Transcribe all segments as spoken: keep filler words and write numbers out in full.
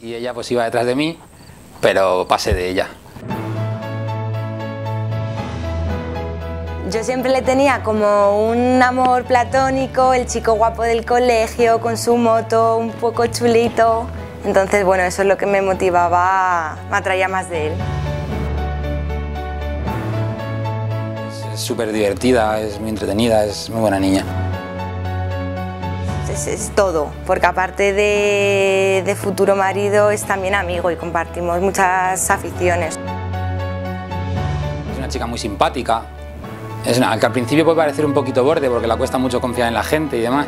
y ella pues iba detrás de mí, pero pasé de ella. Yo siempre le tenía como un amor platónico, el chico guapo del colegio, con su moto, un poco chulito. Entonces, bueno, eso es lo que me motivaba, me atraía más de él. Es súper divertida, es muy entretenida, es muy buena niña. Es, es todo, porque aparte de, de futuro marido es también amigo y compartimos muchas aficiones. Es una chica muy simpática. Es una, que al principio puede parecer un poquito borde porque le cuesta mucho confiar en la gente y demás.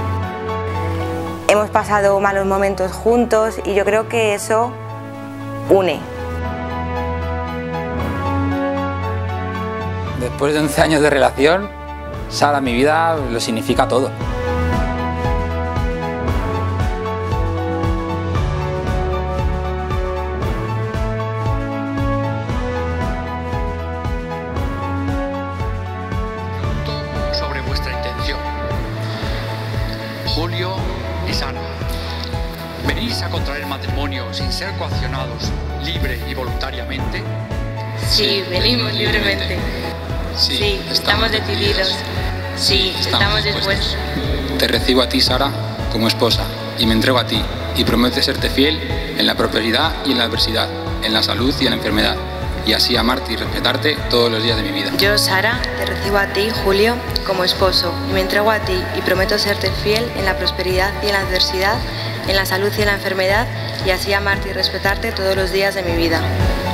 Hemos pasado malos momentos juntos y yo creo que eso une. Después de once años de relación, Sara, mi vida lo significa todo. Sobre vuestra intención. Julio y Sara, ¿venís a contraer matrimonio sin ser coaccionados, libre y voluntariamente? Sí, venimos libremente. Sí, Sí, estamos decididos. Sí, estamos dispuestos. Te recibo a ti, Sara, como esposa, y me entrego a ti, y prometo serte fiel en la prosperidad y en la adversidad, en la salud y en la enfermedad, y así amarte y respetarte todos los días de mi vida. Yo, Sara, te recibo a ti, Julio, como esposo, y me entrego a ti, y prometo serte fiel en la prosperidad y en la adversidad, en la salud y en la enfermedad, y así amarte y respetarte todos los días de mi vida.